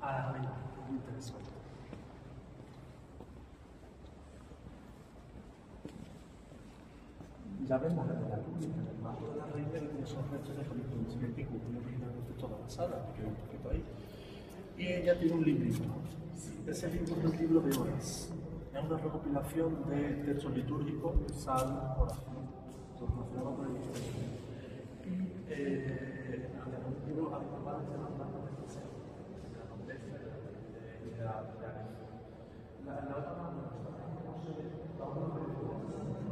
Ah, muy interesante. Ya vemos la luz en el marco de la reina de esos restos de reconocimiento que ocupan originalmente toda la sala, que queda un poquito ahí. Y ella tiene un librito. Ese libro es un libro de horas. Es una recopilación de textos litúrgicos, salmos, oraciones, todo relacionado con el misterio. Y un libro habitual de la mano de José, de la nobleza y de la otra mano, la otra